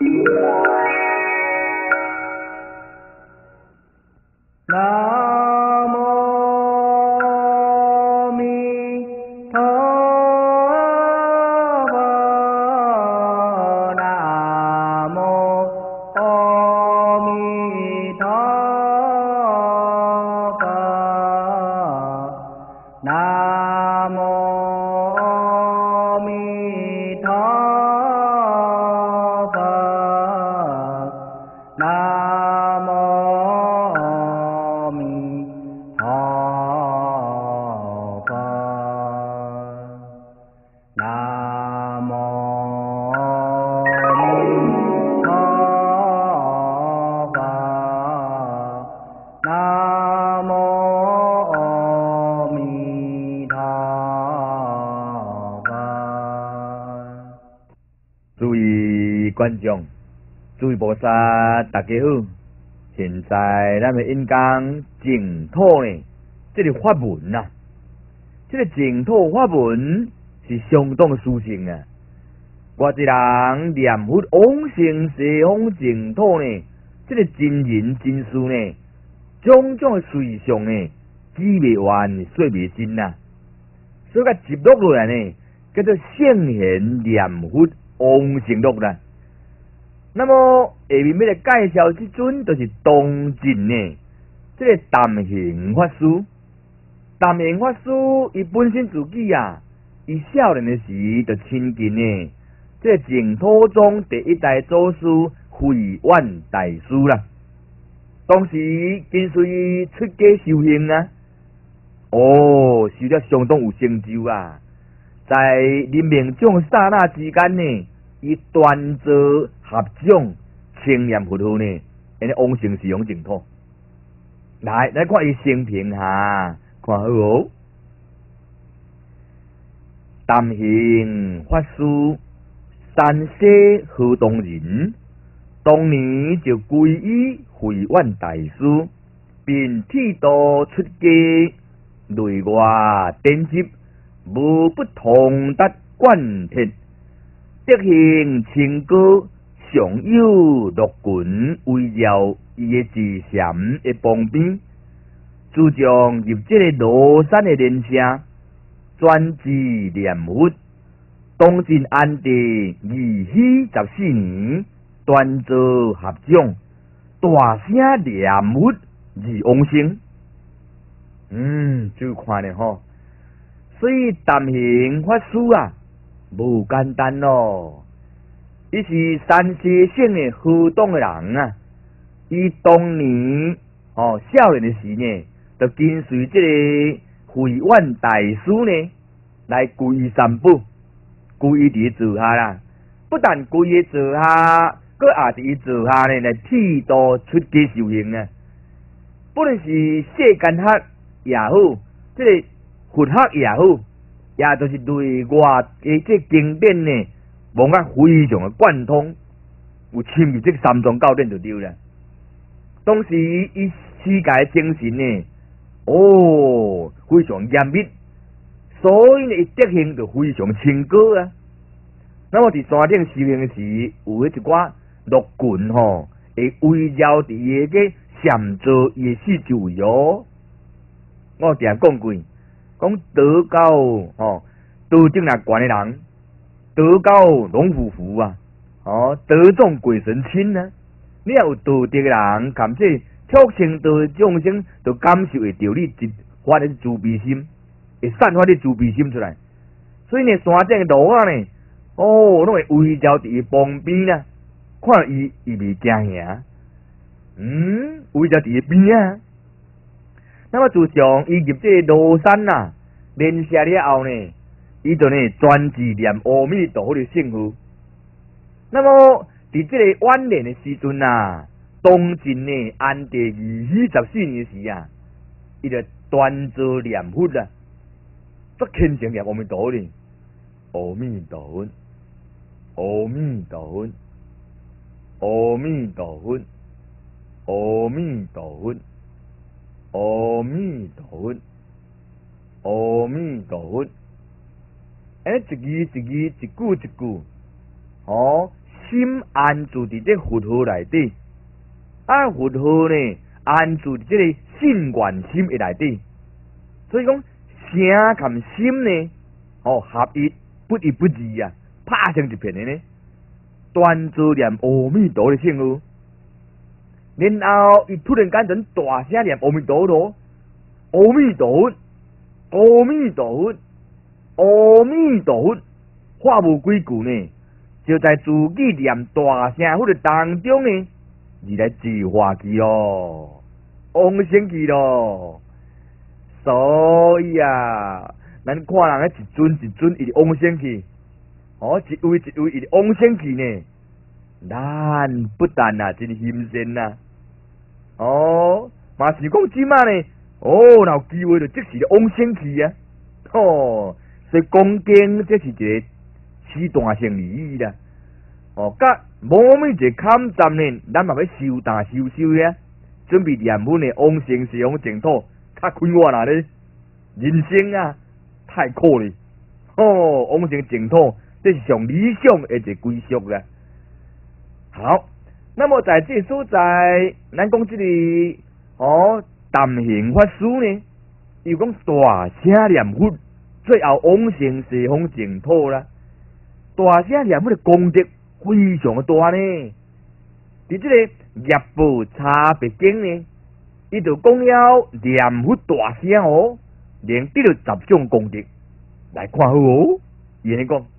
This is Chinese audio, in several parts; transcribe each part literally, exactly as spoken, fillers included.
南无阿弥陀佛，南无阿弥陀佛，南无阿弥陀佛，南无阿弥陀佛，南无阿弥陀佛，南无阿弥陀佛。 诸位观众，诸位菩萨，大家好！现在咱们应讲净土呢，这个法门啊，这个净土法门是相当殊胜啊。我一人念佛往生西方净土呢，这个真人真事呢，种种的随相呢，记袂完，说袂尽啊。所以甲接落落来呢，叫做圣贤念佛往生录啦。那么下面要来介绍即尊，就是当今呢，这个淡行法师。淡行法师伊本身自己啊，伊少年的时就亲近呢，这个净土宗第一代祖师慧远大师啦。当时跟随伊出家修行啊，哦，修了相当有成就啊。在临命终刹那之间呢，伊端坐合掌，清念佛号呢，安尼往生西方净土。来，来看伊生平下，看好哦。淡行法师，山西河东人，当年就皈依慧远大师，并剃度出家，内外典籍，无不通达贯彻。德行清高，常有六群围绕伊的智禅的旁边，自从入这个罗山的莲社，专志念佛，当今安地二喜十四年，端坐合掌，大声念佛而往生。嗯，就看咧吼，所以淡行法师啊，无简单咯。伊是山西省的河东的人啊，伊当年哦少年的时呢，就跟随这个慧远大师呢来皈依三宝，皈依伫座下啦。不但皈依座下，搁也伫伊座下呢来剃度出家修行啊。不论是世间学也好，这个佛学也好，也就是内外的这经典呢，无甲非常的贯通，有深入这三宗教典就对啦。当时伊世界精神呢，哦，非常严密，所以呢，伊德行就非常清高啊。那么伫山顶修行时，有迄一寡六群吼，会围绕伫伊个禅坐伊的四周围哦。我定讲过，讲道教吼，道正若悬的人，道教拢夫妇啊，哦，道众鬼神亲啊。你若有道德的人，含这促成道的众生，就感受会到你一发的慈悲心，会散发啲慈悲心出来。所以呢，山顶的路啊呢，哦，拢会围绕伫伊旁边啦，看伊伊未惊吓，嗯，围绕伫伊边啊。那么自从伊入这罗山呐，莲社了后呢，伊就呢专志念阿弥陀佛的圣号。那么伫这个晚年的时阵啊，当今呢安地二喜十四年时啊，伊就端坐念佛啦，足虔诚念阿弥陀佛的，阿弥陀佛，阿弥陀佛，阿弥陀佛，阿弥陀佛。阿弥陀佛，阿弥陀佛，哎，一字一字，一句一句，哦， 心安住伫这佛号内底，啊，佛号呢安住伫这个信愿心的内底，所以讲声含心呢，哦合一不一不二啊，拍成一片的呢，专做念阿弥陀的圣号，然后伊突然间就大声念阿弥陀罗，阿弥陀佛，阿弥陀佛，阿弥陀佛，话无几句呢。就在自己念大声佛的当中呢，而来自化去咯，往生去咯。所以啊，咱看人咧一尊一尊伊直往生去，哦，一位一位伊直往生去呢，咱不但啊真欣羡呐，哦，嘛是讲即马呢，哦，若有机会就即时往生去啊，哦，所以恭敬这是一个起大乘利益啦。哦，甲无咩一个坎站呢，咱嘛要修大修修呀，准备念佛的往生西方净土，较快活啦咧。人生啊，太苦了。哦，往生净土，这是上理想的一个归宿啦。好，那么在这所在，咱讲这里哦，淡行法师呢，又讲大声念佛，最后往生西方净土啦。大声念佛的功德非常的大呢。伫这个业报差别经呢，伊就讲了念佛大声哦，能得到十种功德。来看好哦，伊安尼讲。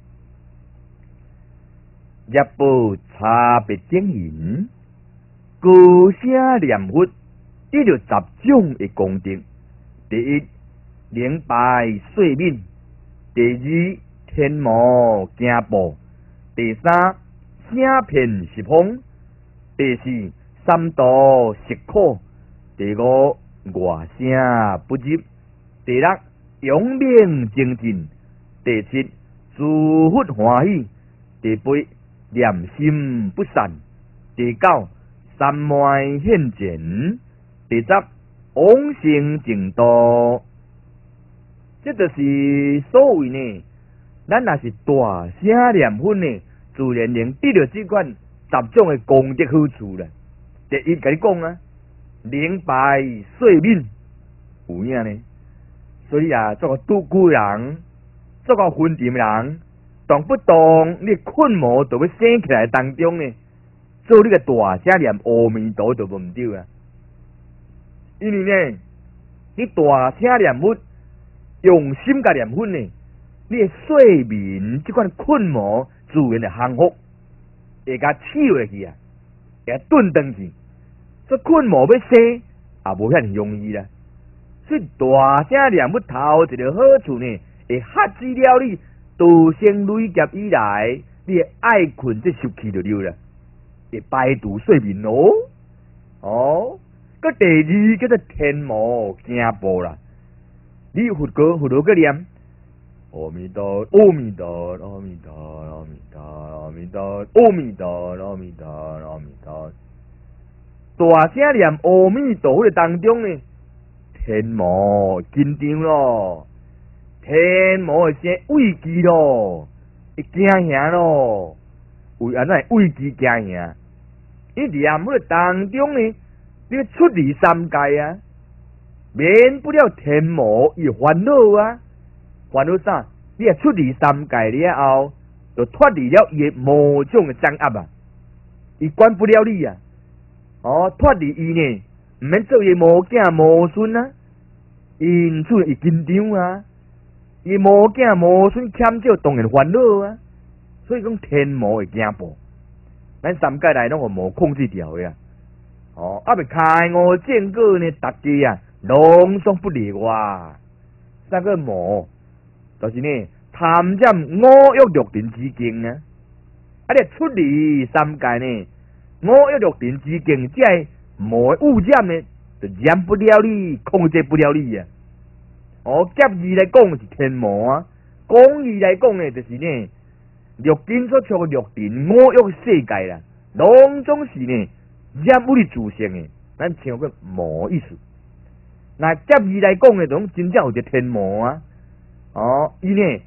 业报差别经言，高声念佛得到十种的功德。第一，能拜岁敏；第二，天魔惊怖；第三，声遍十方；第四，三毒食苦；第五，外声不入；第六，永命精进；第七，诸佛欢喜；第八，念心不散；第九，三昧现前；第十，往生净土。这就是所谓呢，咱若是大声念佛呢，自然能得到这款十种的功德好处啦。第一，甲你讲啊，能拜岁敏，有影呢。所以啊，做个拄久人，做个昏沉人，动不动你困魔就要醒起来当中呢，做你个大声念阿弥陀就无毋对啊。因为呢，你大声念佛，用心甲念佛呢，你的睡眠这款困魔自然就降服，会甲起回去啊，会顿转去。这困魔要醒也无遐容易啦。所以大声念佛头一个好处呢，会吓止了你道生累劫以来你的爱困这习气就了啦，会排除睡眠咯。哦，个第二叫做天魔惊怖啦。你佛歌佛陀个念阿弥陀阿弥陀阿弥陀阿弥陀阿弥陀阿弥陀阿弥陀阿弥陀，大声念阿弥陀佛的当中呢，天魔紧张咯，天魔的声畏惧咯，会惊吓咯，为安怎畏惧惊吓？你念佛的当中呢，你出离三界啊，免不了天魔伊烦恼啊，烦恼啥？你也出离三界了后，就脱离了伊魔种的掌握啊，伊管不了你啊。哦，脱离伊呢，毋免做伊魔囝魔孙啊，因此伊紧张啊，伊魔囝魔孙欠少当然烦恼啊，所以讲天魔会惊怖，咱三界内拢互魔控制掉的啊。哦，啊，未开悟正果呢，大家啊，拢总不例外。三个魔，就是呢，贪染五欲六尘之境啊。啊，你出离三界呢，五欲六尘之境，这魔污染呢，就染不了你，控制不了你啊。哦，夹义来讲是天魔啊，广义来讲呢，就是呢，六尘所出的六尘五欲世界啦，拢总是呢。染有你自性的，咱称个魔意思。那接义来讲呢，种真正有一个天魔啊！哦，伊呢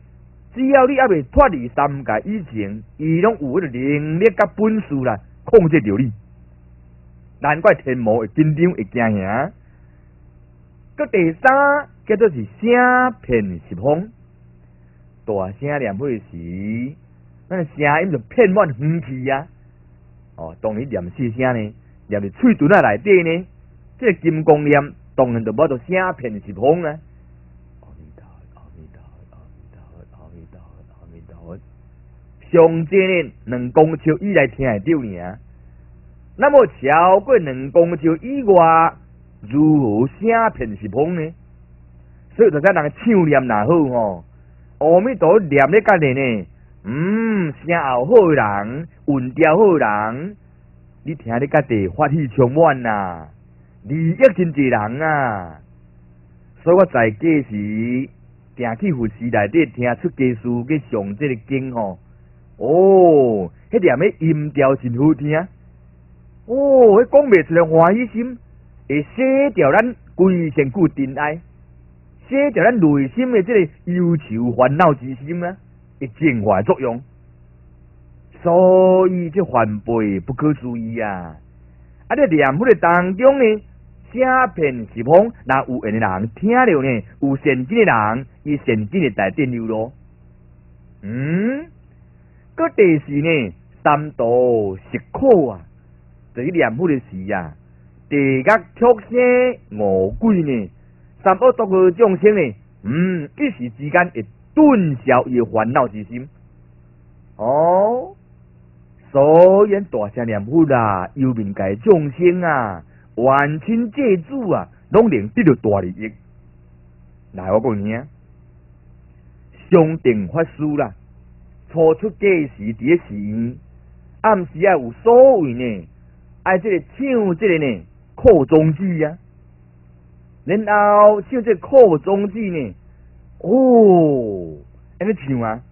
只要你还未脱离三界以前，伊拢有迄个能力甲本事啦，控制着你。难怪天魔会紧张会惊吓。佮第三叫做是声骗十方，大声念迄时，咱声音就遍满远去啊！哦，当你念细声呢，念伫喙唇仔内底呢，这个金光念当然就无做声骗十方啊！阿弥陀佛，阿弥陀佛，阿弥陀佛，阿弥陀佛，阿弥陀佛。上济呢，两公尺以内听会到尔。那么超过两公尺以外，如何声骗十方呢？所以大家人唱念若好吼，阿弥陀念咧甲咧呢，嗯，声喉好诶人，韵调好诶人，你听咧甲地法喜充满呐，利益真济人啊。所以我在家时，定去佛寺内底听出家师去上这个经吼，哦，迄念诶音调真好听，哦，迄讲袂出来欢喜心，会洗掉咱规身躯尘埃。洗掉咱内心的这个忧愁烦恼之心啊，会净化作用。所以这反背不可思议啊！啊，这念佛的当中呢，声骗十方，若有缘的人听了呢，有善根的人，伊善根的大电流咯。嗯，个第四呢，三毒食苦啊，就是念佛的时啊，地狱畜生恶鬼呢。三恶毒的众生呢，嗯，一时之间会顿消伊的烦恼之心。哦，所以大声念佛啦，忧民界众生啊，冤亲债主啊，拢能得到大利益。来，我讲你啊，上定法师啦，初出家时伫咧寺院，暗时啊有所谓呢，爱这个唱这个呢，扩宗旨啊。然后唱这扩宗旨呢，哦，安尼唱啊，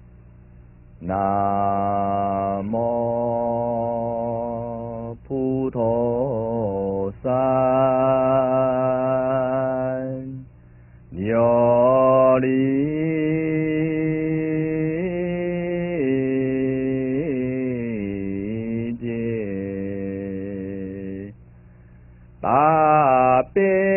南无普陀山，琉璃界，大悲。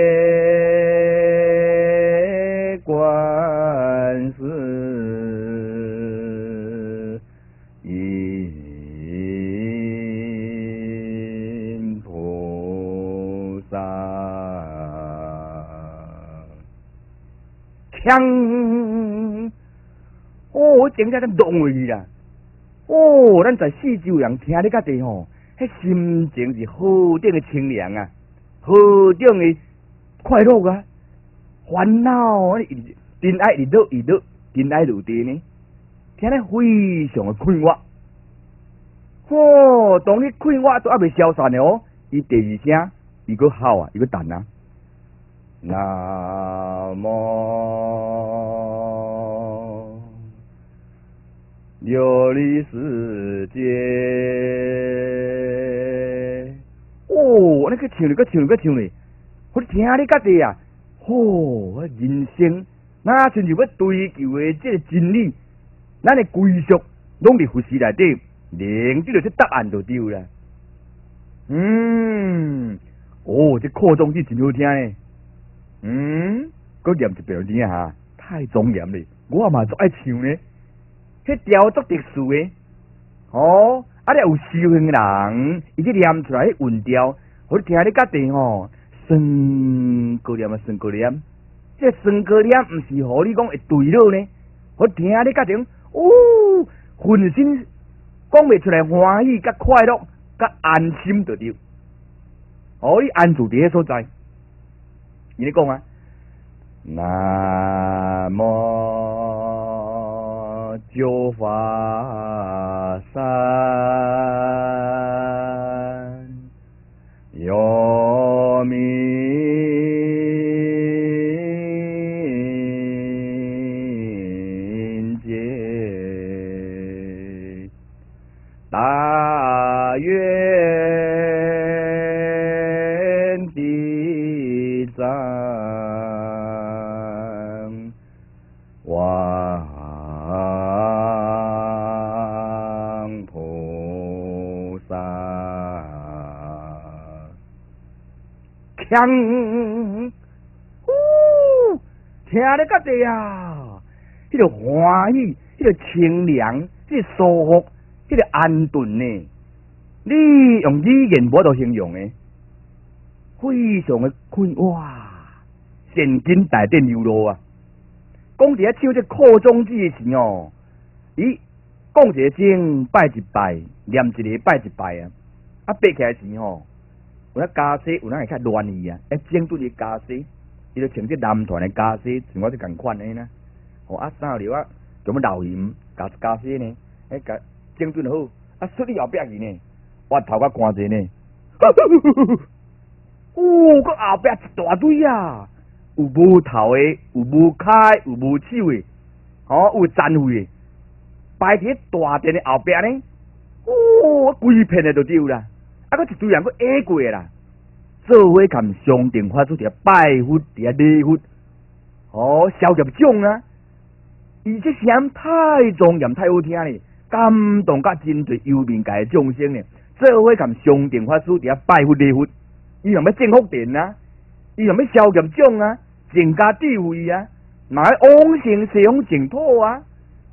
锵！哦，真正咱动落去啦！哦，咱在四周人听咧甲地吼，迄心情是好顶的清凉啊，好顶的快乐啊，烦恼真爱一落一落，真爱落地呢，听咧非常的快活。哦，当你快活都还未消散的哦，伊第二声伊个好啊，伊个淡啊。南无琉璃世界，哦，那个唱哩，个唱哩，个唱哩，我听你甲地啊，哦，人生哪像是要追求的这个真理，咱的归宿拢伫佛寺内底，能得到这答案就对啦。嗯，哦，这扩宗旨真好听呢。嗯，佮念一遍听哈，太庄严嘞！我嘛足爱唱呢，迄调足特殊的。哦，啊，你有修行人，伊去念出来迄韵调，我听你甲地吼，酸高念啊，酸高念，这酸高念毋是互你讲会对了呢？我听你甲地，哦，浑身讲袂出来欢喜、甲快乐、甲安心就对，互你安住伫迄所在。伊咧讲啊，南无九法山，有名界，大愿地藏。哇锵，呼，听得较济啊！迄个欢喜，迄个清凉，迄个舒服，迄个安顿呢？你用语言无法形容诶，非常诶快哇！现金大电流露啊！讲伫遐唱这扩宗旨诶时哦，伊讲一个经拜一拜，念一个拜一拜啊！啊，爬起来时吼，有咱家西有咱会较乱意啊！诶，整对个家西，伊就穿这男团诶家西，像我这共款诶呢。吼啊，衫了啊，怎么留盐加家西呢？诶，甲整对好，啊，出去后壁去呢，我头壳寒者呢。哦，佮后壁一大堆啊！有无头诶，有无骹，有无手诶，吼、哦，有残废诶，摆伫大殿诶后壁呢，哦，规片诶就丢啦，啊，佮一堆人佮下过啦，做伙含上定法师伫遐拜佛，伫遐礼佛，哦，消业种啊，伊这声音太庄严太好听咧，感动甲真侪幽冥界诶众生咧，做伙含上定法师伫遐拜佛礼佛，伊若要正福殿啊。伊若要消业种啊，增加智慧啊，嘛要往生西方净土啊。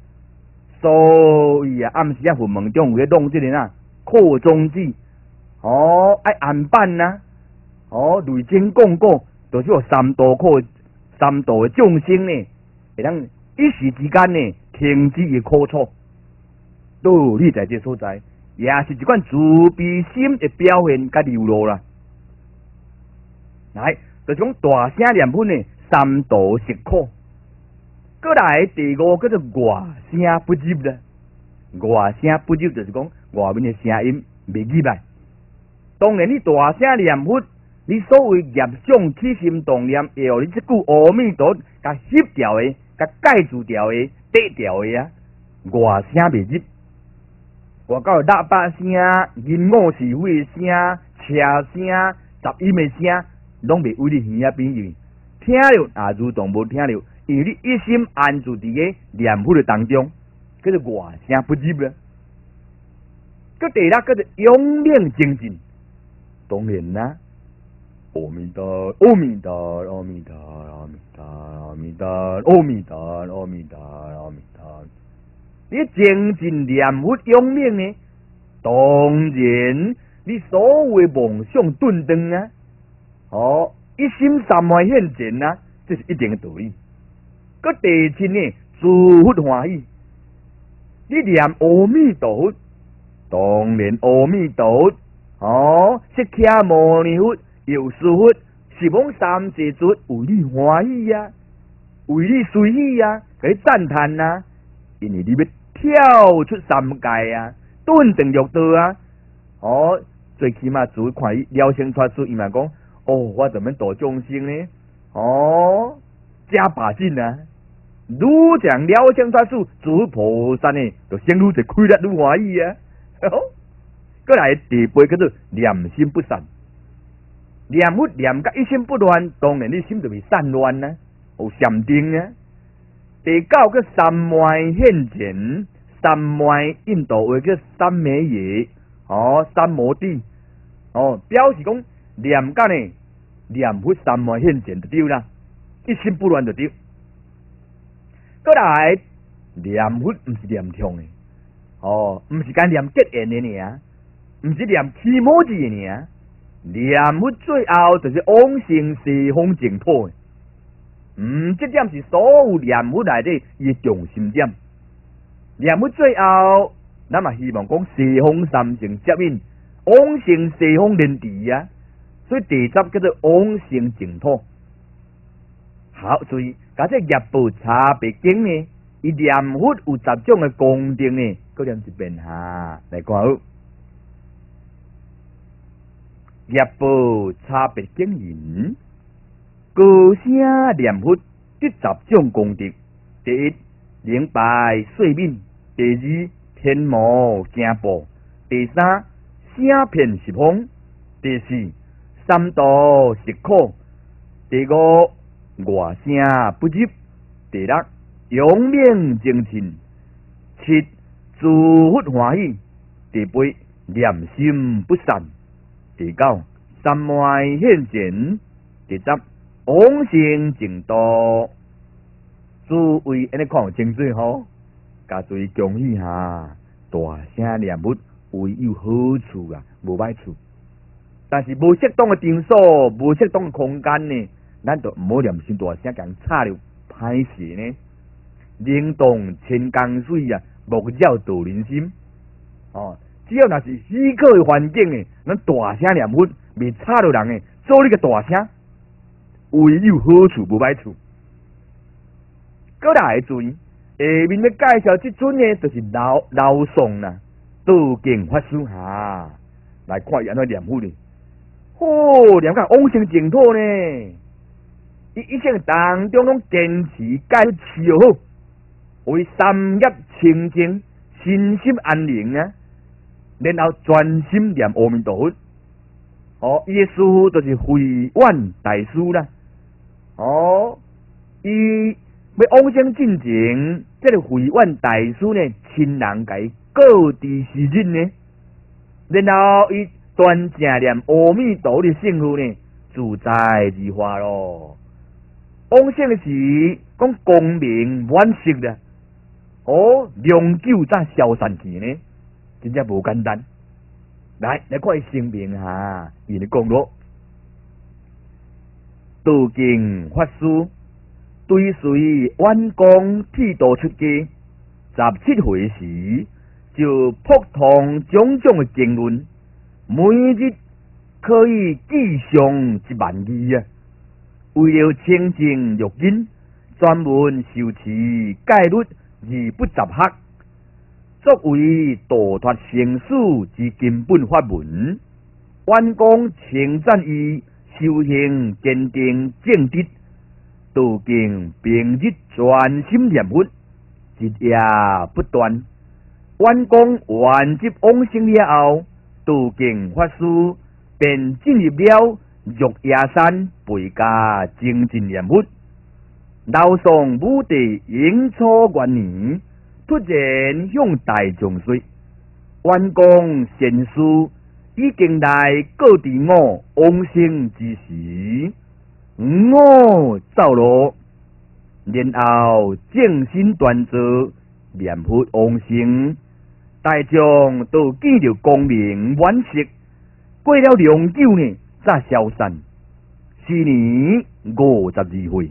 所以啊，暗时啊，佛门中有咧弄即个啊，扩宗旨，哦，爱安办啊，哦，雷经讲过，就是有三道苦，三道的众生呢，会当一时之间呢，停止伊苦楚。道理在这所在，也是一款慈悲心的表现甲流露啦。来。就是讲大声念佛呢，三道食苦。过来第五叫做外声不入啦。外声不入就是讲外面的声音未入来。当然你大声念佛，你所谓业障起心动念，会互你即句阿弥陀甲翕掉的、甲盖住掉的、缀掉的啊，外声未入。外口喇叭声、银我是非的声、车声、杂音的声。拢袂为你耳仔边去，听了也如同无听了，因为你一心安住伫个念佛的当中，叫做外声不入啦。个第六叫做永念精进，当然啦，阿弥陀，阿弥陀，阿弥陀，阿弥陀，阿弥陀，阿弥陀，阿弥陀，阿弥陀。你精进念佛永念呢？当然，你所谓梦想顿顿啊。哦，一心三昧现前啊，这是一定的道理。个第七呢，自佛欢喜。你念阿弥陀佛，当然阿弥陀佛。哦，释迦牟尼佛、药师佛、十方三世尊为你欢喜啊，为你随喜啊，给你赞叹啊，因为你要跳出三界啊，顿定六道啊。哦，最起码只看伊了生出书，伊嘛讲。哦，我怎么度众生呢？哦，加把劲啊！愈讲了生出事，诸菩萨呢，就生愈就快乐愈欢喜啊！过来第八叫做念心不散，念佛念甲一心不乱，当然你心就会散乱啊，有禅定啊。第九叫三昧现前，三昧印度话叫三昧耶，哦，三摩地，哦，表示讲念甲呢。念佛三昧现前就对啦，一心不乱就对。过来念佛毋是念痛的，哦，毋是干念结缘的尔，毋是念起摩字的尔。念佛最后就是往生西方净土的。嗯，这点是所有念佛内底伊的重心点。念佛最后，咱嘛希望讲西方三圣接引，往生西方莲池啊。所以第十叫做往生净土。好，注意，假设业报差别经呢，伊念佛有十种的功德呢，搁念一遍哈，来看好。业报差别经言，高声念佛得十种功德。第一，灵白岁敏；第二，天魔惊怖；第三，声遍十方；第四，三道食苦；第五，外声不入；第六，永命精进；七，自佛欢喜；第八，念心不散；第九，三昧现前； 第十，往生净土，诸位安尼看有清水吼，甲诸位恭喜哈，大声念佛唯有好处啊，无歹处。但是无适当的场所，无适当的空间呢，咱就毋好念伤大声，甲人吵了歹势呢。灵动千江水啊，莫扰道人心。哦，只要若是许可的环境呢，咱大声念佛，未吵到人呢，做你个大声，唯有好处无歹处。搁来注意，下面要介绍即阵呢，就是老老宋啦，道敬法师哈，来看伊安怎念佛呢？哦，念甲往生净土呢，伊一生当中拢坚持戒律持好，为三业清净，身心安宁啊，然后专心念阿弥陀佛。哦，伊的师父就是慧远大师啦。哦，伊要往生进前，这个慧远大师呢，亲人甲伊告知时日呢，然后伊专正念阿弥陀的圣号呢，自在而化咯。往生时讲光明满色啦，哦，良久才消散去呢，真正无简单。来，来看伊声明哈，伊咧讲咯，道敬法师追随远光剃度出家，十七岁时就普通种种的经论。每日可以记上一万字啊！为了清净欲因，专门修持戒律而不杂学，作为度脱生死之根本法门。远光称赞伊修行坚定正直，道敬平日专心念佛，日夜不断。远光完结往生了后，道敬法师便进入了玉崖山陪家精进念佛。老宋武帝永初元年，突然向大众说：“远光贤师已经来告知我往生之时，我走路，然后正心端坐念佛往生。”大众都见到光明满色，过了良久呢，才消散。时年五十二岁。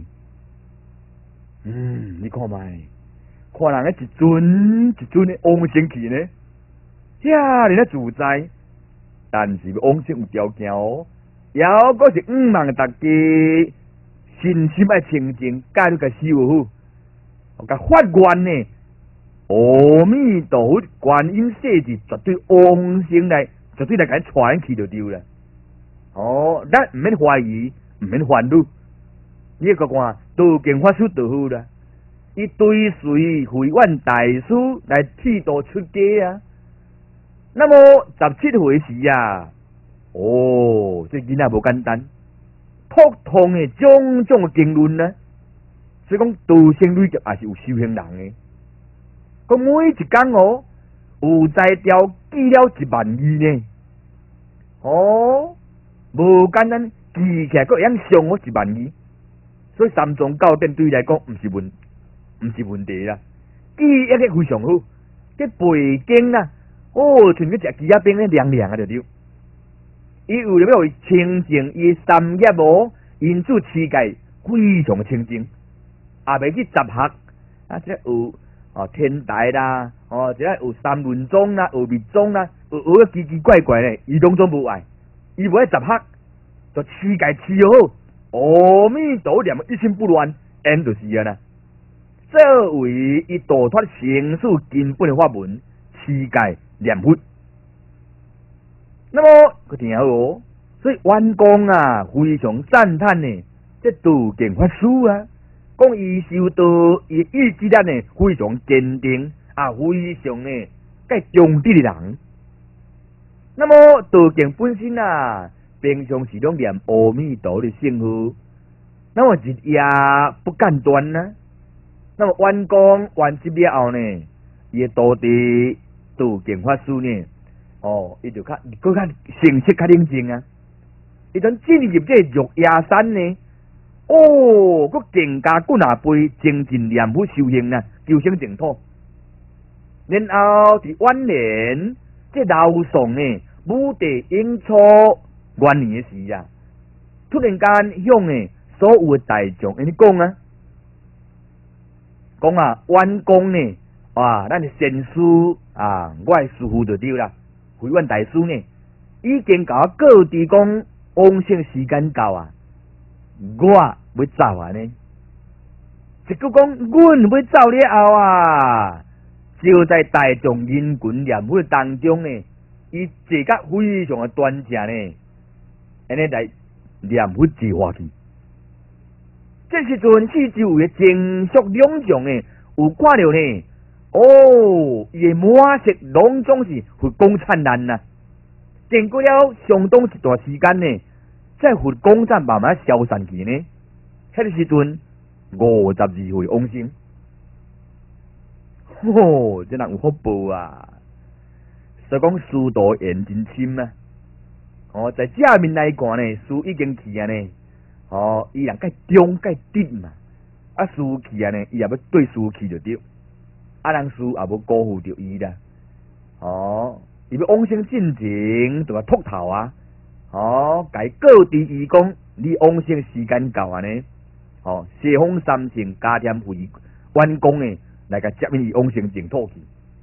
嗯，你看卖，看人个一尊一尊的往生去呢，遐尼啊自在。但是往生有条件哦，要阁是毋望大家身心爱清净，戒律甲修好，甲发愿呢。阿弥陀佛，观音设置绝对往生来，绝对来甲传去就对啦。哦，咱毋免怀疑，毋免烦恼。你个看，道敬法师就好啦。伊追随慧远大师来剃度出家啊。那么十七岁时啊，哦，这囡仔无简单，普通的种种的经论啊，所以讲道生累积也是有修行人的。讲每一工哦，有才调记了一万字呢。哦，无简单，记起来佫会晓上好一万字。所以三宗教典对伊来讲，毋是问，毋是问题啦。记忆个非常好，这背经啦，哦，像个食鸡仔饼咧凉凉啊，着对。伊为了要清净伊三业哦，因此持戒非常清净，也袂去杂学啊，即有。哦，天台啦，哦，即个有三论宗啦，有密宗啦，有学个奇奇怪怪咧，伊拢总无爱，伊无爱杂学，就持戒持好，阿弥陀念一心不乱，因就是啊啦。作为伊度脱生死根本的法门，持戒念佛。那么佢听好哦，所以远光啊，非常赞叹呢，这道敬法师啊。讲伊修道，伊意志力呢非常坚定，啊，非常呢介忠直的人。那么道敬本身啊，平常时拢念阿弥陀的圣号，那么日夜不间断呢。那么完工完结了后呢，伊的徒弟道敬法师呢，哦，伊就较搁较成色较冷静啊。 伊阵进入这玉崖山呢，哦，佮更加滚下背精进念佛修行啊，求生净土。然后伫晚年，这老宋呢，武帝英初元年的时啊，突然间向呢所有的大众安尼讲啊，讲啊，员工呢，啊，咱的先师啊，我的师父就对啦，慧远大师呢，已经甲我告知讲，往生时间到啊，我要走啊呢。一句讲，阮要走了后啊，就在大众人群念佛当中呢，伊坐甲非常的端正呢，安尼来念佛自化去。这时阵四周围的情绪两种呢，有看到呢，哦，伊的满色拢总是佛光灿烂呐、啊。经过了相当一段时间呢，这佛光才慢慢消散去呢。迄个时阵五十二岁往生，吼、哦，这人有福报啊！所以讲师道缘真深啊！哦，在正面来看呢，师已经去啊呢。哦，伊人介忠介直嘛，啊师去啊呢，伊也要对师去就对，啊人师也要辜负着伊啦。哦，伊要往生进前就甲秃头啊，哦，甲伊告知伊讲，你往生时间到啊呢，哦，西方三圣加添会员工呢，来甲接伊往生净土去。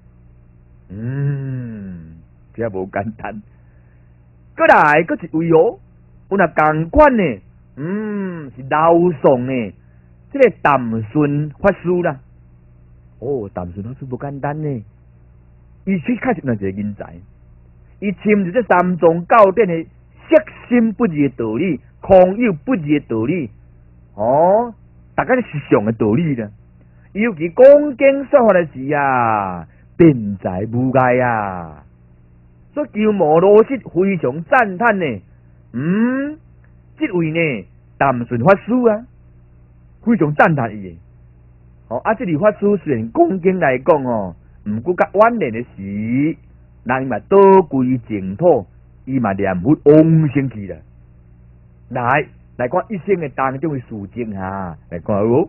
嗯，这无简单。过来，搁一位哦，有若共款呢。嗯，是老宋呢，这个淡顺法师啦。哦，淡顺法师不简单呢，伊最开始那一个人才，伊深入这三宗教典的色心不二的道理，空有不二的道理，哦，大家是上的道理啦。尤其讲经说法的时啊，辩才无碍啊，所以鸠摩罗什非常赞叹呢。嗯。这位呢，淡顺法师啊，非常赞叹伊的。哦，啊，这位法师虽然讲经来讲哦，毋过甲晚年的时，人嘛倒归净土，伊嘛念佛往生去了。来，来看一生的当中的事情哈，来看哦。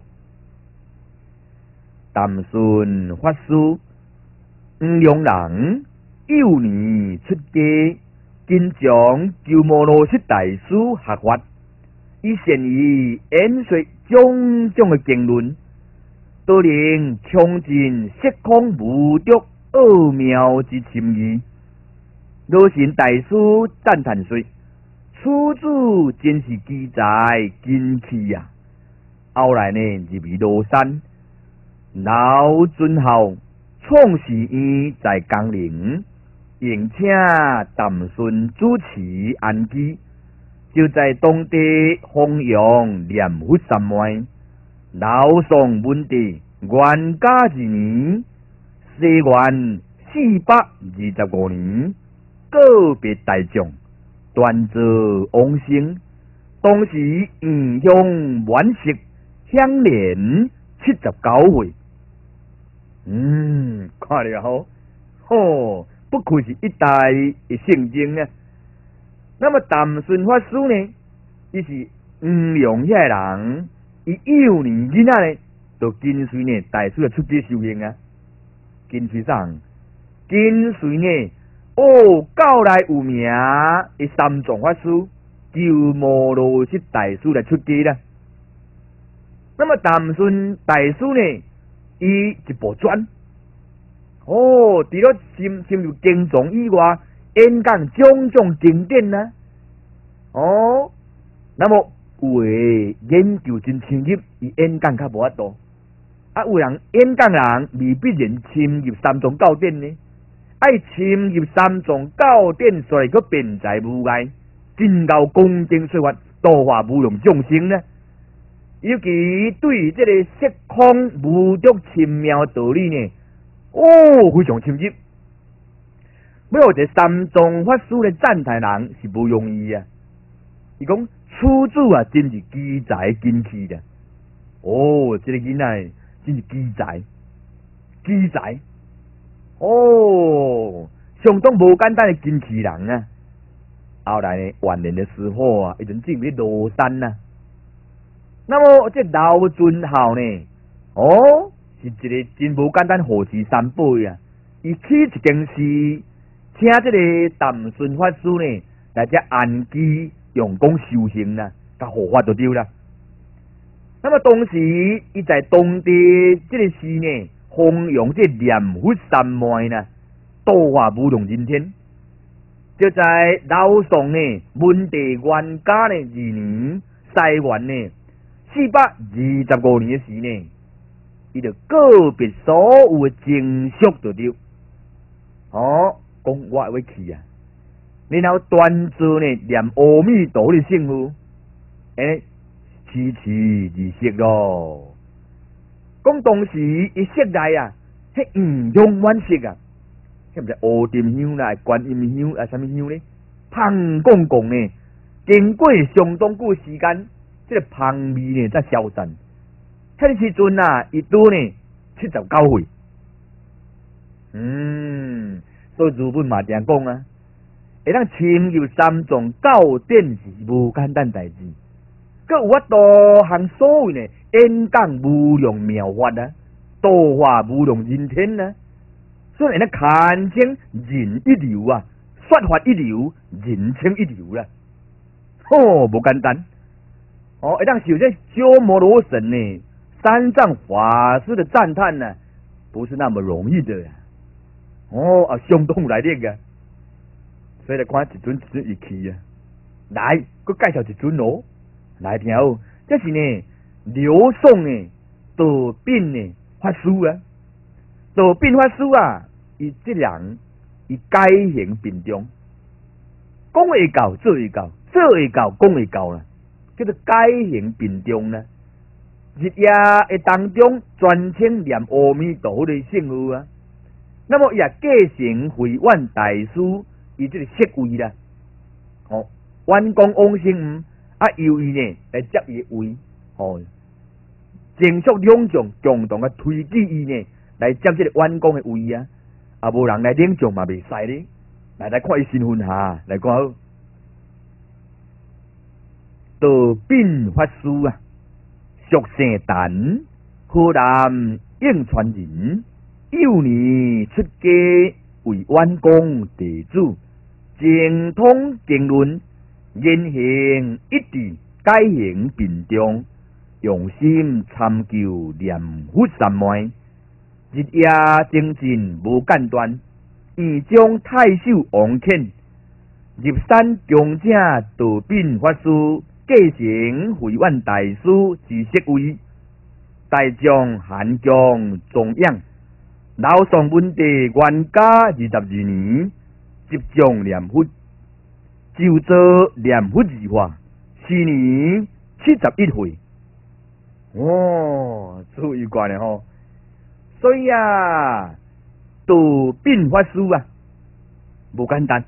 淡顺法师，黄龙人，幼年出家。经将鸠摩罗什大师学法，以善于演说种种的经论，都能穷尽色空无着奥妙之深意。罗什大师赞叹说：“此子真是奇才惊奇呀！”后来呢，入于罗山，老尊后创始院在江陵。并且淡顺主持安基，就在当地弘扬念佛三昧。老宋文帝元嘉二年，西元四百二十五年，告别大众，端坐往生。当时圆香满色，享年七十九岁。嗯，看了好，吼。不愧是一代的圣经啊！那么淡顺法师呢？伊是黄龙遐人，伊幼年囡仔呢，就跟随呢大师的出家修行啊。跟随啥？跟随呢？哦，教来有名的三藏法师鸠摩罗什大师来出家啦。那么淡顺大师呢？伊一部传。哦，除了深深入经藏以外，演讲种种经典啊。哦，那么有诶研究真深入，伊演讲较无法度。啊，有人演讲人未必然深入三藏教典呢，爱深入三藏教典，所以个辩才无碍，真够恭敬说法，度化无量众生呢。尤其对于这个色空无着深妙道理呢。哦，非常深入。要有一个三藏法师的赞叹人是不容易啊！伊讲此子啊，真是奇才惊奇的。哦，这个囡仔真是奇才，奇才。哦，相当无简单的惊奇人啊！ 后来呢，晚年的时候啊，已经进入罗山啦。那么这老尊后呢，哦，是一个真无简单护持三宝啊。伊起一件事，请这个淡顺法师呢来这安基用功修行啦，甲护法就对啦。那么当时伊在当地这个时呢，弘扬这念佛三昧呢，度化无量人天。就在老宋呢，文帝元嘉呢二年，西元呢四百二十五年的时呢，伊就告别所有的经书就对。哦，讲我会去啊，然后端坐呢念阿弥陀的圣号，诶，迟迟而息咯。讲当时伊室内啊，迄五种晚色啊，迄毋知乌沉香啦、观音香啊，啥物香呢？香讲讲呢，经过相当久时间，这个香味呢才消散。迄个时阵啊，伊拄呢七十九岁。嗯，所以日本嘛定讲啊，会当侵入三藏教典是无简单代志，佮有法度行所谓呢演讲无量妙法啊，度化无量人天啊，所以会当堪称人一流啊，说法一流，人称一流啦。哦，无简单。哦，会当受这鸠摩罗什呢三藏法师的赞叹呢，不是那么容易的呀。哦啊，相当有来力啊！所以来看一尊一尊一去啊，来，佮介绍一尊哦，来听哦，这是呢刘宋呢道宾呢法师啊，道宾法师啊，伊这人伊改行并重，讲会到做会到，做会到讲会到啦，叫做改行并重啦。日夜的当中专称念阿弥陀佛的圣号啊。那么也继承慧远大师伊这个爵位啦，哦，远公往生啊，由伊呢来接伊的位，哦，正属两众共同啊推举伊呢来接这个远公的位啊，啊无人来领奖嘛袂使咧，来来看伊身份下来看好，道宾法师啊，属姓陈，河南应川人。幼年出家为远公弟子，精通经论，言行一致，改行并重，用心参究念佛三昧，日夜精进无间断。已将太守王肯入山强者道宾法师继承慧远大师之爵位，大将汉江中央。老宋文帝元嘉二十二年，执掌念佛，就做念佛字化，时年七十一岁。哦，注意观了吼。所以啊，道宾法师啊，无简单。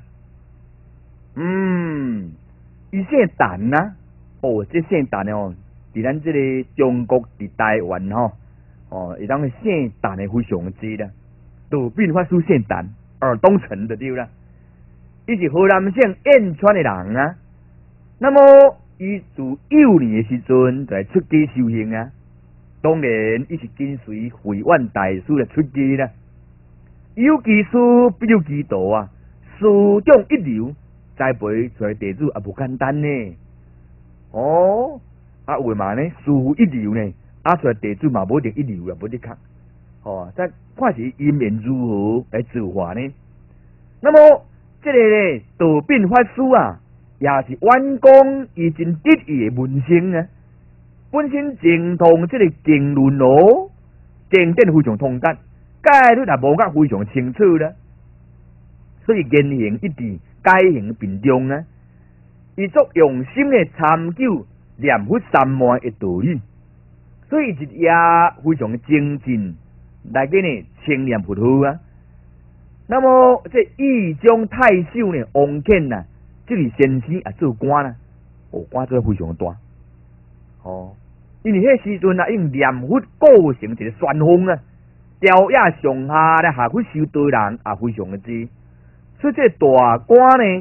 嗯，伊姓陈啊，哦，这姓陈哦，伫咱这个中国伫台湾吼。哦，会当姓陈的非常多啦，道宾法师姓陈，耳东陈就对啦。伊是河南省燕川的人啊。那么伊自幼年的时阵就来出家修行啊。当然，伊是跟随慧远大师来出家啦。有其师必有其道啊，师长一流，栽培出来弟子也无简单呢。哦，啊为嘛呢？师傅一流呢？啊出来弟子嘛无一定一流啊，无得看，哦，但看是因缘如何来造化呢？那么这个呢，道宾法师啊，也是远公伊真得意的门生啊，本身精通这个经论哦，经典非常通达，戒律也无甲非常清楚啦，所以言行一致，改行并重啊，伊足用心的参究念佛三昧的道理。所以日夜非常精进，来给呢清念佛号啊。那么这义中太守呢，王肯呐，这位先生也做官啦，哦，官做非常大。哦，因为迄时阵啊，用念佛构成一个旋风啊，朝野上下咧下去修道人也非常的多。所以这大官呢，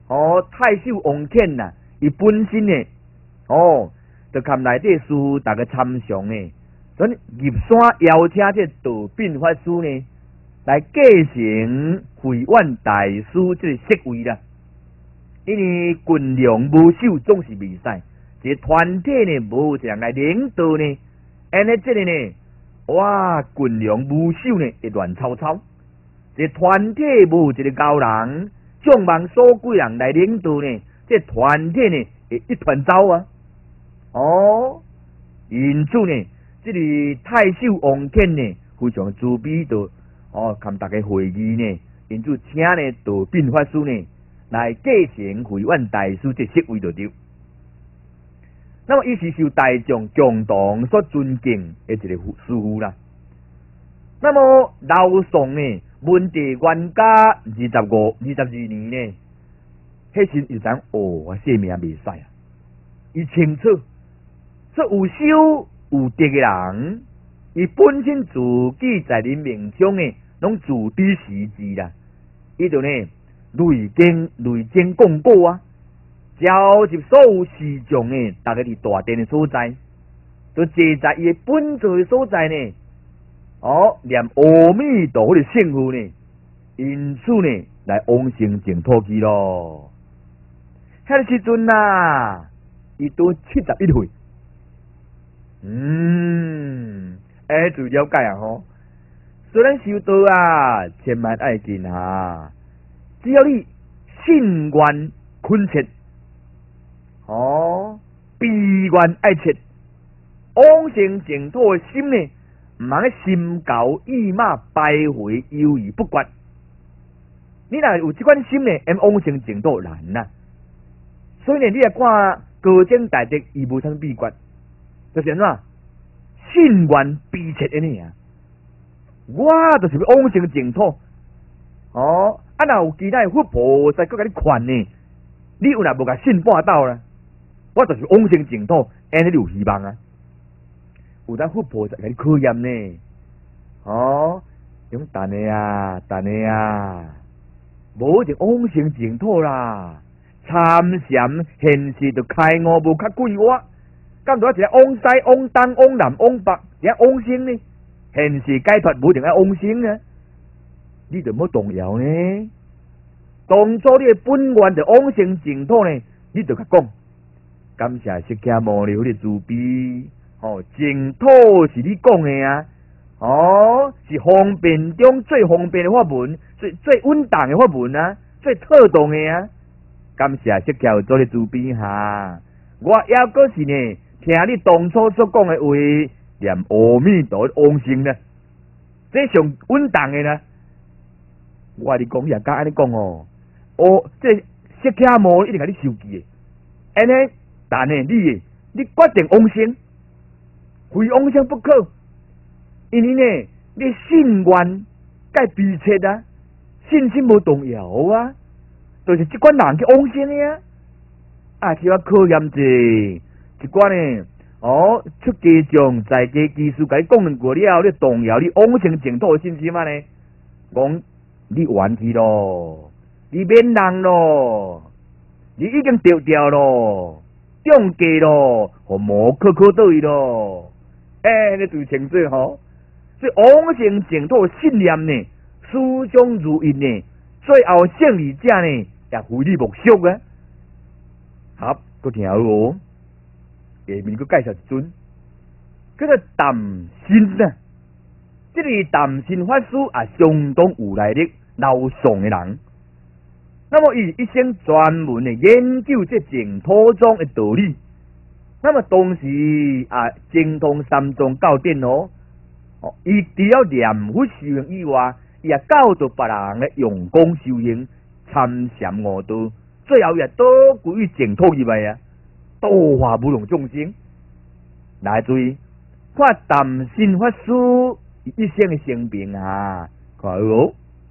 哦，太守王肯呐，伊本身呢，哦，就含内底师傅逐个参详呢，所以入山邀请这道宾法师呢，来继承慧远大师这个席位啦。因为军良无首总是未使，一个团体呢无一人来领导呢，安尼这个呢，哇，军良无首呢会乱糟糟。一个团体无一个高人，众望所归人来领导呢，这团体呢会一团糟啊！哦，因此呢，这个太守王肯呢非常慈悲的，哦，跟大家会议呢，因此请呢道宾法师呢来继承慧远大师这席位就对。那么伊是受大众共同所尊敬的一个师傅啦。那么老宋呢？文帝元嘉二十五、二十二年呢，迄时就知哦，我姓名袂使啊。伊清楚，说有修有德的人，伊本身自己在人命中呢，拢自知时机啦。伊就呢，累经累经讲过啊，召集所有士众呢，大家伫大殿的所在，就坐在伊的本座的所在呢。哦，念阿弥陀佛的圣号呢，因此呢来往生净土去咯。迄时阵呐，伊都七十一岁。嗯，哎，就了解啊吼。虽然修道啊，千万爱紧哈，只要你信愿恳切，哦，悲愿爱切，往生净土的心呢。唔通个心高意马拜回犹豫不决，你若有这款心呢，要往生净土难呐。所以呢，你来看高僧大德，伊无啥秘诀，就是安怎信愿悲切安尼啊。我就是要往生净土，哦，啊，若有其他佛菩萨搁甲你劝呢，你有若无甲信半道啦，我就是往生净土，安尼你有希望啊。有当佛菩萨甲你考验呢，哦，用等的啊，等的啊，无就往生净土啦。参禅现实就开悟无较贵我，咁多一个往西、往东、往南、往北，一往生呢？现实解脱无定爱往生啊，你就冇动摇呢。当初你的本愿就往生净土呢，你就甲讲，感谢释迦牟尼佛的慈悲。哦，净土是你讲的啊，哦，是方便中最方便的法门，最最稳当的法门啊，最妥当的啊。感谢释迦佛的慈悲哈，我也阁是呢，听你当初所讲的话，念阿弥陀往生呢，这上稳当的啦。我你讲也敢安尼讲哦，哦，这释迦牟一定甲你受记的，安尼，但呢，你你决定往生。非往生不可，因为呢，你信愿该悲切啊，信心无动摇啊，就是这款人去往生的啊。啊，是要考验者，一寡呢，哦，出家众在家技术，甲你讲两过了，你动摇你往生净土的信心啊呢？讲你完去咯，你免人咯，你已经丢掉咯，中计咯，互无可可倒去咯。哎，你最清楚吼，所以往生净土信念呢，思想如印呢，最后胜利者呢，也非你莫属啊。好，搁听咯，下面搁介绍一尊，叫做淡信啊。这个淡信法师也相当有来历、老宋的人。那么伊一生专门的研究这净土中的道理。那么当时啊，精通三宗教典哦，哦，伊除了念佛修行以外，伊也教导别人咧用功修行、参禅悟道，最后也都归于净土以外啊，度化无量众生。来注意，看淡信法师一生的生平啊，看哦，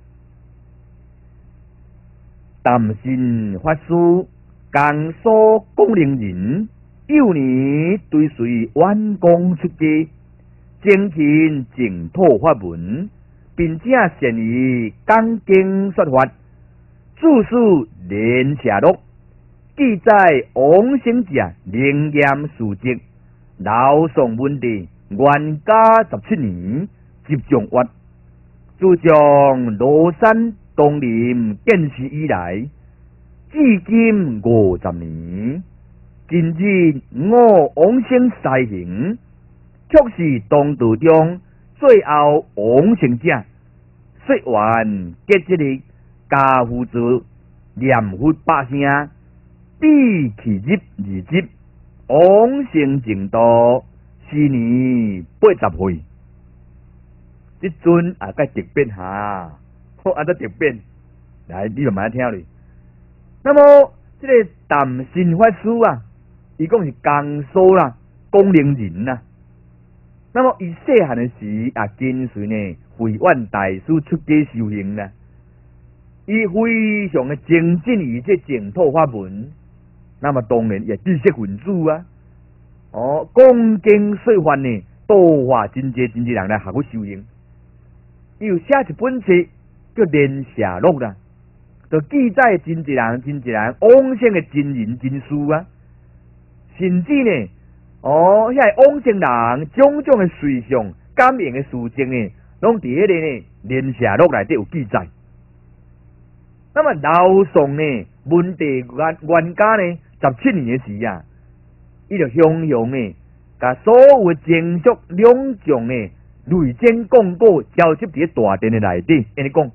淡信法师江苏广陵人。幼年追随远公出家，精勤净土法门，并且善于讲经说法，著书莲社录》记载王生者灵验事迹，老宋文帝元嘉十七年集中挖，自从罗山东林建设以来，至今五十年。今日我王生西行，却是东道中最后王生者。说完结这个家父子念佛八声，比其入二集，往生净土，时年八十岁。即阵啊，该特别下，好啊，得特别来，你就慢听哩。那么，这个谈心法师啊，伊讲是江苏啦，工龄人呐。那么，伊细汉的时啊，跟随呢慧远大师出家修行啦。伊非常的精进于这净土法门，那么当然也知识分子啊。哦，讲经说法呢，度化真济真济人来学去修行。伊有写一本册叫《莲社录》啦，就记载真济人真济人往生的真人真事啊。甚至呢，哦，遐往生人种种的随想感应的事情呢，拢伫迄个呢《莲社录》内底有记载。那么老宋呢，文帝元元嘉呢，十七年的时啊，伊就雄雄呢，甲所有经书两种呢，累简讲稿交集伫大殿的内底，安尼讲，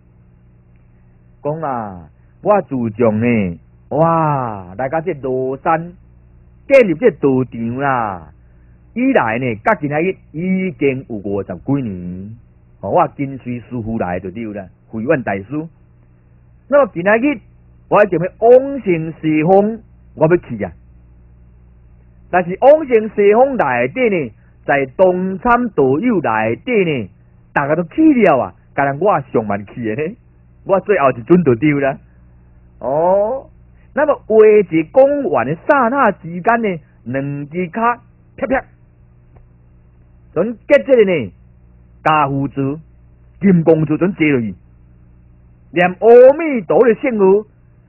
讲啊，我自从呢，哇，来到这罗山建立这道场啦，以来呢，甲今仔日已经有五十几年，哦，我跟随师傅来就对啦，慧远大师。那么今仔日我就要往生西方，我要去啊！但是往生西方内底呢，在东参道友内底呢，大家都去了啊，甲人我上万去的呢，我最后一阵就丢啦。哦，那么话一讲完的刹那之间呢，两只脚啪啪，准结这个呢，家父子金光就准坐落去。念阿弥陀的圣号，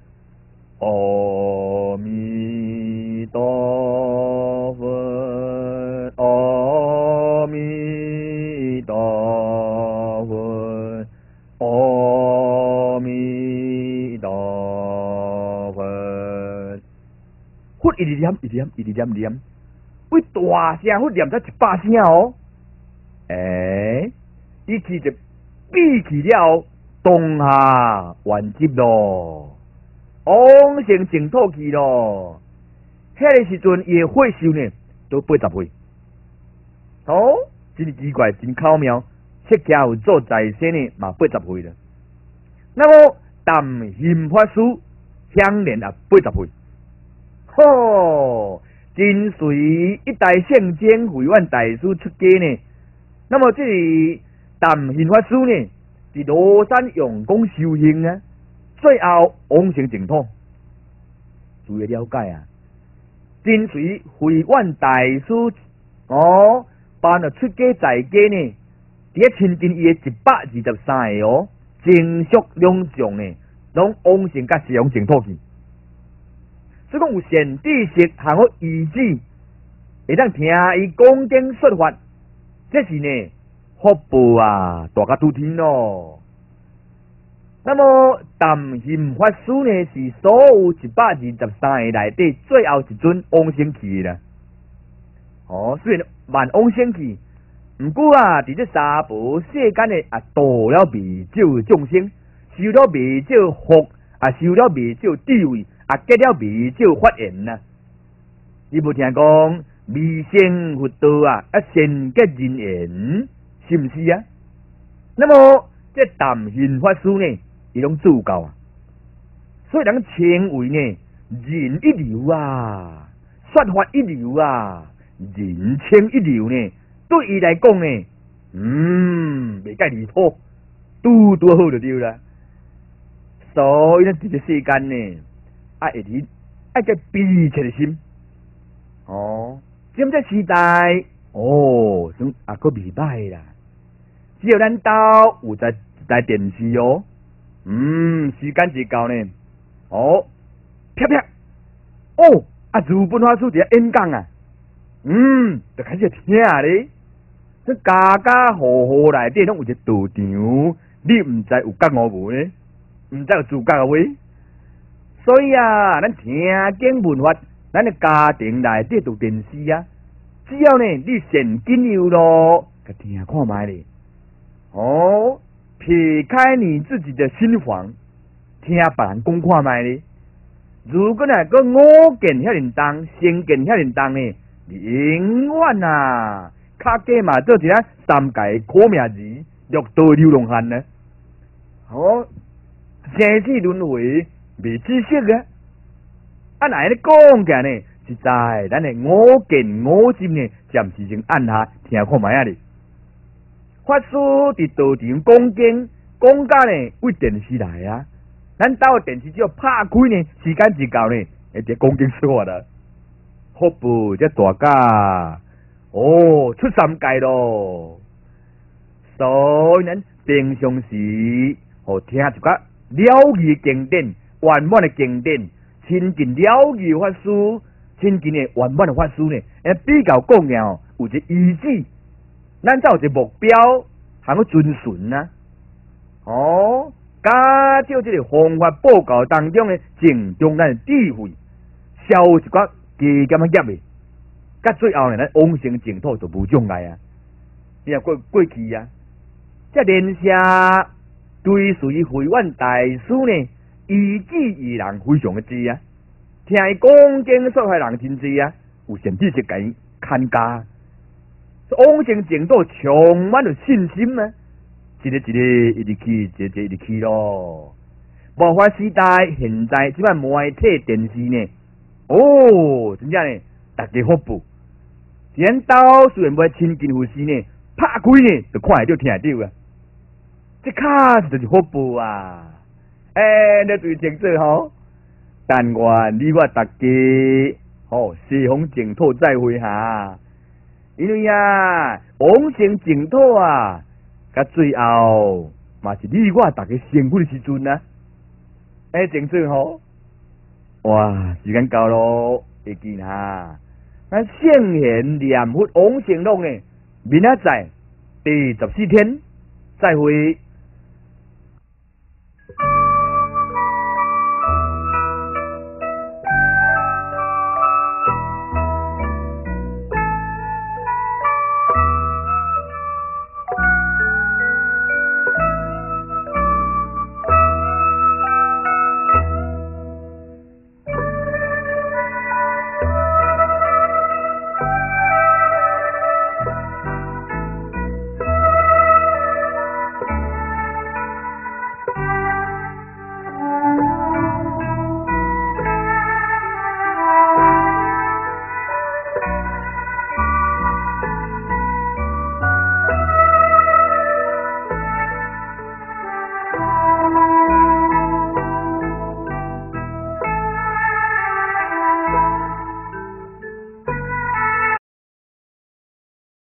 阿弥陀佛，阿弥陀佛，阿弥陀佛。佛一直念，一直念，一直念念，为大声佛念才一百声哦。诶，伊去就闭起了。当下完结咯，往生净土去咯。迄个时阵，伊的岁数呢，都八十岁。哦，真奇怪，真巧妙。释迦有做在世呢，嘛八十岁了。那么，淡行法师享年啊八十岁。吼，跟随一代圣僧慧远大师出家呢。那么，这里淡行法师呢？伫罗山用功修行啊，最后往生净土。注意了解啊，跟随慧远大师哦，办了出家在家呢，伫咧亲近伊的一百二十三个哦，经书两种呢，拢往生甲西方净土去。所以讲有善知识含好意志，会当听伊讲经说法，这是呢。福报啊，大家都听咯。那么淡行法师呢，是所有一百二十三个内底最后一尊往生去啦。哦，虽然万往生去，毋过啊，伫这三宝世间呢，啊，度了未少众生，修了未少福，啊，修了未少智慧，啊，结了未少法缘呐。你无听讲未成佛道啊，啊，先结人缘。是不是啊？那么这淡行法师呢，伊拢自教啊，所以人称为呢人一流啊，说法一流啊，人称一流呢。对伊来讲呢，嗯，袂介离谱，拄拄好就对啦。所以呢，伫这世间呢，爱会伫爱个悲切的心。哦，今这时代，哦，算啊个未歹啦。只要咱兜有在在电视哦，嗯，时间一到呢， 哦，啪啪，哦，啊，如本法师伫遐演讲啊，嗯，就开始听咧。这家家户户内底拢有一个道场，你毋知有觉悟无呢？毋知有自觉无？所以啊，咱听经闻法，咱的家庭内底有电视啊。只要呢，你现金有咯，甲听看卖咧。哦，撇开你自己的心房，听别人讲看卖咧。如果若个五件遐尼重，先件遐尼重呢，你永远啊！卡计嘛做一个三界苦命字，六道流浪汉呢。哦，生死轮回未知识啊！啊，那咧讲起来呢，实在咱的五见五心呢，暂时先按下听看卖啊哩。法师伫道场讲经，讲到呢为电视来啊，咱兜的电视只要拍开呢，时间一到呢，会伫讲经说话啦。福报这大家。哦，出三界咯！所以咱平常时好听一个了义经典、圆满的经典，亲近了义法师，亲近的圆满的法师呢，诶，比较讲了有一个意志，咱才有一个目标，通去遵循啊。哦，加少这个方法报告当中呢，集中咱的智慧，消一寡加减啊业的。甲最后呢，咱往生净土就无障碍啊！你若过过去啊，这莲社追随慧远大师呢，依止于人非常的多啊。听伊讲经说法人真多啊，有甚至是甲伊看家，往生净土充满着信心啊！一个一个一直去，一个一直去咯。末法时代，现在即摆媒体电视呢，哦，真正呢，大家福报。咱兜虽然袂亲近佛师呢，拍开呢就看会到听会到啊，这卡就是福报啊！诶，你对清楚吼，但愿你我大家吼西方净土再会哈，因为啊，往生净土啊，甲最后嘛是你我大家成佛的时阵啊，诶，清楚吼，哇，时间到咯，会见哈。咱圣贤念佛往生录呢，明仔载第十四天再会。